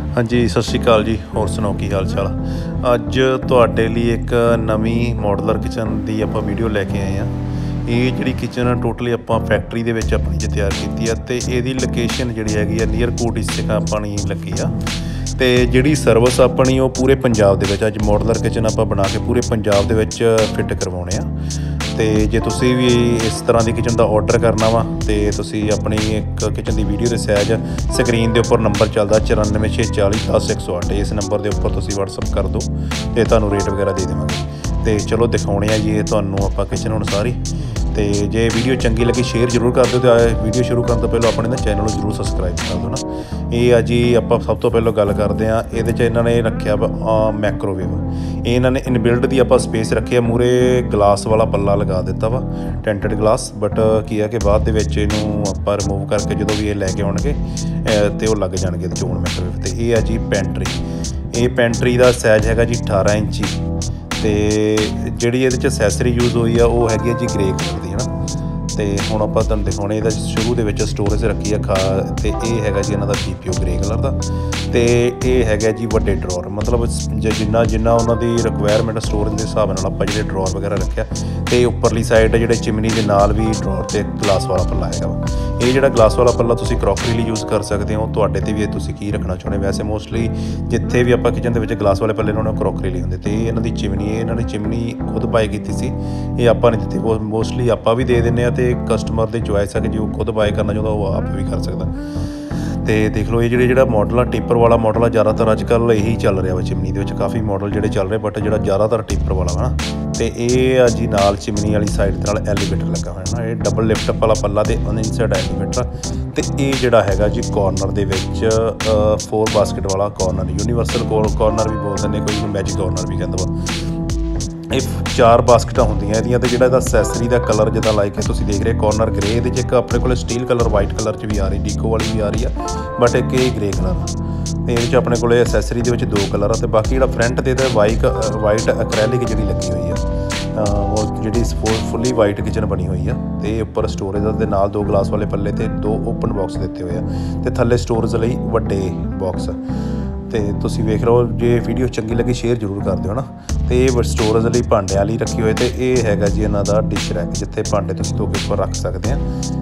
ਹਾਂਜੀ ਸਤਿ ਸ਼੍ਰੀ ਅਕਾਲ ਜੀ। ਹੋਰ ਸੁਣਾਓ ਕੀ ਹਾਲ ਚਾਲ। ਅੱਜ ਤੁਹਾਡੇ ਲਈ ਇੱਕ ਨਵੀਂ ਮੋਡੂਲਰ ਕਿਚਨ ਦੀ ਆਪਾਂ ਵੀਡੀਓ ਲੈ ਕੇ ਆਏ ਹਾਂ। ਇਹ ਜਿਹੜੀ ਕਿਚਨ ਟੋਟਲੀ ਆਪਾਂ ਫੈਕਟਰੀ ਦੇ ਵਿੱਚ ਆਪਣੀ 'ਚ ਤਿਆਰ ਕੀਤੀ ਆ ਅਤੇ ਇਹਦੀ ਲੋਕੇਸ਼ਨ ਜਿਹੜੀ ਹੈਗੀ ਆ ਨੀਅਰ ਕੋਟ ਆਪਣੀ ਲੱਗੀ ਆ। ਅਤੇ ਜਿਹੜੀ ਸਰਵਿਸ ਆਪਣੀ ਉਹ ਪੂਰੇ ਪੰਜਾਬ ਦੇ ਵਿੱਚ ਅੱਜ ਮੋਡੂਲਰ ਕਿਚਨ ਆਪਾਂ ਬਣਾ ਕੇ ਪੂਰੇ ਪੰਜਾਬ ਦੇ ਵਿੱਚ ਫਿੱਟ ਕਰਵਾਉਣੇ ਆ। ਅਤੇ ਜੇ ਤੁਸੀਂ ਵੀ ਇਸ ਤਰ੍ਹਾਂ ਦੀ ਕਿਚਨ ਦਾ ਔਡਰ ਕਰਨਾ ਵਾ ਅਤੇ ਤੁਸੀਂ ਆਪਣੀ ਇੱਕ ਕਿਚਨ ਦੀ ਵੀਡੀਓ ਦੇ ਸਾਈਜ਼ ਸਕਰੀਨ ਦੇ ਉੱਪਰ ਨੰਬਰ ਚੱਲਦਾ 9464010108 ਇਸ ਨੰਬਰ ਦੇ ਉੱਪਰ ਤੁਸੀਂ ਵਟਸਐਪ ਕਰ ਦਿਓ ਅਤੇ ਤੁਹਾਨੂੰ ਰੇਟ ਵਗੈਰਾ ਦੇ ਦੇਵਾਂਗੇ। ਅਤੇ ਚਲੋ ਦਿਖਾਉਣੇ ਆ ਜੀ ਇਹ ਤੁਹਾਨੂੰ ਆਪਾਂ ਕਿਚਨ ਹੁਣ ਸਾਰੀ। ਅਤੇ ਜੇ ਵੀਡੀਓ ਚੰਗੀ ਲੱਗੀ ਸ਼ੇਅਰ ਜ਼ਰੂਰ ਕਰ ਦਿਓ ਅਤੇ ਵੀਡੀਓ ਸ਼ੁਰੂ ਕਰਨ ਤੋਂ ਪਹਿਲਾਂ ਆਪਣੇ ਨਾ ਚੈਨਲ ਨੂੰ ਜ਼ਰੂਰ ਸਬਸਕ੍ਰਾਈਬ ਕਰ ਦਿਓ ਨਾ। ਇਹ ਆ ਜੀ ਆਪਾਂ ਸਭ ਤੋਂ ਪਹਿਲਾਂ ਗੱਲ ਕਰਦੇ ਹਾਂ ਇਹਦੇ 'ਚ ਇਹਨਾਂ ਨੇ ਰੱਖਿਆ ਵਾ ਮੈਕਰੋਵੇਵ। ਇਹ ਇਹਨਾਂ ਨੇ ਇਨਬਿਲਡ ਦੀ ਆਪਾਂ ਸਪੇਸ ਰੱਖੀ ਆ। ਮੂਹਰੇ ਗਲਾਸ ਵਾਲਾ ਪੱਲਾ ਲਗਾ ਦਿੱਤਾ ਵਾ ਟੈਂਟਡ ਗਲਾਸ, ਬਟ ਕੀ ਆ ਕਿ ਬਾਅਦ ਦੇ ਵਿੱਚ ਇਹਨੂੰ ਆਪਾਂ ਰਿਮੂਵ ਕਰਕੇ ਜਦੋਂ ਵੀ ਇਹ ਲੈ ਕੇ ਆਉਣਗੇ ਅਤੇ ਉਹ ਲੱਗ ਜਾਣਗੇ ਇਹਦੇ 'ਚ ਹੁਣ ਮੈਕਰੋਵੇਵ। ਅਤੇ ਇਹ ਆ ਜੀ ਪੈਂਟਰੀ। ਇਹ ਪੈਂਟਰੀ ਦਾ ਸਾਈਜ਼ ਹੈਗਾ ਜੀ 18 ਇੰਚੀ ਅਤੇ ਜਿਹੜੀ ਇਹਦੇ 'ਚ ਅਸੈਸਰੀ ਯੂਜ਼ ਹੋਈ ਆ ਉਹ ਹੈਗੀ ਆ ਜੀ ਗ੍ਰੇ ਕਲਰ ਦੀ ਹੈ ਨਾ। ਅਤੇ ਹੁਣ ਆਪਾਂ ਤੁਹਾਨੂੰ ਦਿਖਾਉਣੇ ਇਹਦਾ ਸ਼ੁਰੂ ਦੇ ਵਿੱਚ ਸਟੋਰੇਜ ਰੱਖੀ ਆ ਅਤੇ ਇਹ ਹੈਗਾ ਜੀ ਇਹਨਾਂ ਦਾ PPO ਗ੍ਰੇ ਕਲਰ ਦਾ। ਅਤੇ ਇਹ ਹੈਗਾ ਜੀ ਵੱਡੇ ਡਰੋਰ, ਮਤਲਬ ਜਿੰਨਾ ਉਹਨਾਂ ਦੀ ਰਿਕੁਆਇਰਮੈਂਟ ਸਟੋਰੇਜ ਦੇ ਹਿਸਾਬ ਨਾਲ ਆਪਾਂ ਜਿਹੜੇ ਡਰੋਰ ਵਗੈਰਾ ਰੱਖਿਆ। ਅਤੇ ਉੱਪਰਲੀ ਸਾਈਡ ਜਿਹੜੇ ਚਿਮਨੀ ਦੇ ਨਾਲ ਵੀ ਡਰੋਰ 'ਤੇ ਗਲਾਸ ਵਾਲਾ ਪੱਲਾ ਹੈਗਾ ਵਾ। ਇਹ ਜਿਹੜਾ ਗਲਾਸ ਵਾਲਾ ਪੱਲਾ ਤੁਸੀਂ ਕਰੋਕਰੀ ਲਈ ਯੂਜ਼ ਕਰ ਸਕਦੇ ਹੋ। ਤੁਹਾਡੇ 'ਤੇ ਵੀ ਤੁਸੀਂ ਕੀ ਰੱਖਣਾ ਚਾਹੁੰਦੇ। ਵੈਸੇ ਮੋਸਟਲੀ ਜਿੱਥੇ ਵੀ ਆਪਾਂ ਕਿਚਨ ਦੇ ਵਿੱਚ ਗਲਾਸ ਵਾਲੇ ਪੱਲੇ ਉਹਨਾਂ ਨੂੰ ਕਰੋਕਰੀ ਲਈ ਹੁੰਦੇ। ਅਤੇ ਇਹ ਇਹਨਾਂ ਦੀ ਚਿਮਨੀ ਖੁਦ ਬਾਏ ਕੀਤੀ ਸੀ, ਇਹ ਆਪਾਂ ਨਹੀਂ ਦਿੱਤੀ। ਮੋਸਟਲੀ ਆਪਾਂ ਵੀ ਦੇ ਦਿੰਦੇ ਹਾਂ ਅਤੇ ਕਸਟਮਰ ਦੀ ਚੋਇਸ ਹੈ ਕਿ ਜੇ ਉਹ ਖੁਦ ਬਾਏ ਕਰਨਾ ਚਾਹੁੰਦਾ ਉਹ ਆਪ ਵੀ ਕਰ ਸਕਦਾ। ਅਤੇ ਦੇਖ ਲਓ ਇਹ ਜਿਹੜਾ ਮਾਡਲ ਆ ਟਿੱਪਰ ਵਾਲਾ ਮਾਡਲ ਆ, ਜ਼ਿਆਦਾਤਰ ਅੱਜ ਕੱਲ੍ਹ ਇਹੀ ਚੱਲ ਰਿਹਾ ਵਾ ਚਿਮਨੀ ਦੇ ਵਿੱਚ। ਕਾਫੀ ਮਾਡਲ ਜਿਹੜੇ ਚੱਲ ਰਹੇ, ਬਟ ਜਿਹੜਾ ਜ਼ਿਆਦਾਤਰ ਟਿੱਪਰ ਵਾਲਾ ਵਾ ਨਾ। ਅਤੇ ਇਹ ਆ ਜੀ ਨਾਲ ਚਿਮਨੀ ਵਾਲੀ ਸਾਈਡ ਦੇ ਨਾਲ ਐਲੀਵੇਟਰ ਲੱਗਾ ਹੋਇਆ ਨਾ। ਇਹ ਡਬਲ ਲਿਫਟ ਵਾਲਾ ਪੱਲਾ ਅਤੇ ਇਨਸਾਈਡ ਐਲੀਵੇਟਰ। ਅਤੇ ਇਹ ਜਿਹੜਾ ਹੈਗਾ ਜੀ ਕੋਰਨਰ ਦੇ ਵਿੱਚ 4 ਬਾਸਕਿਟ ਵਾਲਾ ਕੋਰਨਰ, ਯੂਨੀਵਰਸਲ ਕੋਰਨਰ ਵੀ ਬੋਲਦੇ ਨੇ, ਕੋਈ ਇਹਨੂੰ ਮੈਜਿਕ ਕੋਰਨਰ ਵੀ ਕਹਿੰਦਾ ਵਾ। ਇਹ 4 ਬਾਸਕਿਟਾਂ ਹੁੰਦੀਆਂ ਇਹਦੀਆਂ। ਅਤੇ ਜਿਹੜਾ ਇਹਦਾ ਅਸੈਸਰੀ ਦਾ ਕਲਰ ਜਿੱਦਾਂ ਲਾਈਕ ਹੈ ਤੁਸੀਂ ਦੇਖ ਰਹੇ ਕੋਰਨਰ ਗ੍ਰੇ, ਇਹਦੇ 'ਚ ਇੱਕ ਆਪਣੇ ਕੋਲ ਸਟੀਲ ਕਲਰ ਵਾਈਟ ਕਲਰ 'ਚ ਵੀ ਆ ਰਹੀ, ਡੀਕੋ ਵਾਲੀ ਵੀ ਆ ਰਹੀ ਆ, ਬਟ ਇੱਕ ਇਹ ਗ੍ਰੇ ਕਲਰ ਆ। ਅਤੇ ਇਹਦੇ 'ਚ ਆਪਣੇ ਕੋਲ ਅਸੈਸਰੀ ਦੇ ਵਿੱਚ 2 ਕਲਰ ਆ। ਅਤੇ ਬਾਕੀ ਜਿਹੜਾ ਫਰੰਟ 'ਤੇ ਇਹਦਾ ਵਾਈਟ ਅਕ੍ਰੈਲਿਕ ਜਿਹੜੀ ਲੱਗੀ ਹੋਈ ਆ, ਉਹ ਜਿਹੜੀ ਫੁੱਲੀ ਵਾਈਟ ਕਿਚਨ ਬਣੀ ਹੋਈ ਆ। ਅਤੇ ਉੱਪਰ ਸਟੋਰੇਜ ਦੇ ਨਾਲ 2 ਗਲਾਸ ਵਾਲੇ ਪੱਲੇ ਅਤੇ 2 ਓਪਨ ਬਾਕਸ ਦਿੱਤੇ ਹੋਏ ਆ। ਅਤੇ ਥੱਲੇ ਸਟੋਰੇਜ ਲਈ ਵੱਡੇ ਬਾਕਸ। ਅਤੇ ਤੁਸੀਂ ਵੇਖ ਲਓ, ਜੇ ਵੀਡੀਓ ਚੰਗੀ ਲੱਗੀ ਸ਼ੇਅਰ ਜ਼ਰੂਰ ਕਰ ਦਿਓ ਨਾ। ਅਤੇ ਇਹ ਸਟੋਰੇਜ ਲਈ ਭਾਂਡਿਆਂ ਲਈ ਰੱਖੀ ਹੋਏ। ਅਤੇ ਇਹ ਹੈਗਾ ਜੀ ਇਹਨਾਂ ਦਾ ਡਿਸ਼ ਰੈਕ, ਜਿੱਥੇ ਭਾਂਡੇ ਤੁਸੀਂ ਧੋ ਕੇ ਉੱਪਰ ਰੱਖ ਸਕਦੇ ਆ।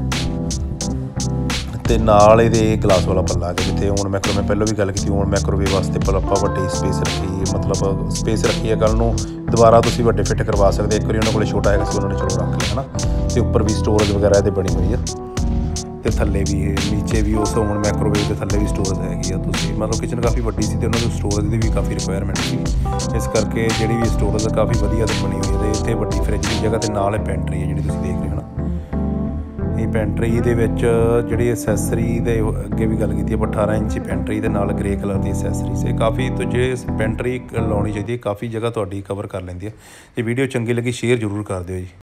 ਅਤੇ ਨਾਲ ਇਹਦੇ ਗਲਾਸ ਵਾਲਾ ਪੱਲਾ ਆ ਗਿਆ, ਜਿੱਥੇ ਹੁਣ ਮੈਂ ਪਹਿਲਾਂ ਵੀ ਗੱਲ ਕੀਤੀ, ਹੁਣ ਮੈਕਰੋਵੇਵ ਵਾਸਤੇ ਆਪਾਂ ਵੱਡੀ ਸਪੇਸ ਰੱਖੀ, ਮਤਲਬ ਸਪੇਸ ਰੱਖੀ ਹੈ। ਕੱਲ੍ਹ ਨੂੰ ਦੁਬਾਰਾ ਤੁਸੀਂ ਵੱਡੇ ਫਿੱਟ ਕਰਵਾ ਸਕਦੇ। ਇੱਕ ਵਾਰੀ ਉਹਨਾਂ ਕੋਲ ਛੋਟਾ ਹੈਗਾ ਸੀ, ਉਹਨਾਂ ਨੇ ਚਲੋ ਰੱਖ ਲਿਆ ਹੈ ਨਾ। ਅਤੇ ਉੱਪਰ ਵੀ ਸਟੋਰੇਜ ਵਗੈਰਾ ਇਹਦੇ ਬਣੀ ਹੋਈ ਆ। ਅਤੇ ਥੱਲੇ ਵੀ ਨੀਚੇ ਵੀ ਉਸ ਹੁਣ ਮੈਕਰੋਵੇਵ ਦੇ ਥੱਲੇ ਵੀ ਸਟੋਰੇਜ ਹੈਗੀ ਆ। ਤੁਸੀਂ ਮਤਲਬ ਕਿਚਨ ਕਾਫੀ ਵੱਡੀ ਸੀ ਅਤੇ ਉਹਨਾਂ ਨੂੰ ਸਟੋਰੇਜ ਦੀ ਵੀ ਕਾਫੀ ਰਿਕੁਆਇਰਮੈਂਟ ਸੀ, ਇਸ ਕਰਕੇ ਜਿਹੜੀ ਵੀ ਸਟੋਰੇਜ ਕਾਫੀ ਵਧੀਆ ਤੇ ਬਣੀ ਹੋਈ ਹੈ। ਅਤੇ ਇੱਥੇ ਵੱਡੀ ਫਰਿੱਜ ਦੀ ਜਗ੍ਹਾ 'ਤੇ ਨਾਲ ਇਹ ਪੈਂਟਰੀ ਹੈ ਜਿਹੜੀ ਤੁਸੀਂ ਦੇਖ ਰਹੇ ਹੋ ਨਾ। ਇਹ ਪੈਂਟਰੀ ਦੇ ਵਿੱਚ ਜਿਹੜੀ ਅਸੈਸਰੀ ਦੇ ਅੱਗੇ ਵੀ ਗੱਲ ਕੀਤੀ ਆਪਾਂ 18 ਇੰਚੀ ਪੈਂਟਰੀ ਦੇ ਨਾਲ ਗ੍ਰੇ ਕਲਰ ਦੀ ਅਸੈਸਰੀਜ਼। ਇਹ ਕਾਫੀ ਜੇ ਪੈਂਟਰੀ ਲਾਉਣੀ ਚਾਹੀਦੀ ਹੈ, ਕਾਫੀ ਜਗ੍ਹਾ ਤੁਹਾਡੀ ਕਵਰ ਕਰ ਲੈਂਦੀ ਹੈ। ਜੇ ਵੀਡੀਓ ਚੰਗੀ ਲੱਗੀ ਸ਼ੇਅਰ ਜ਼ਰੂਰ ਕਰ ਦਿਓ ਜੀ।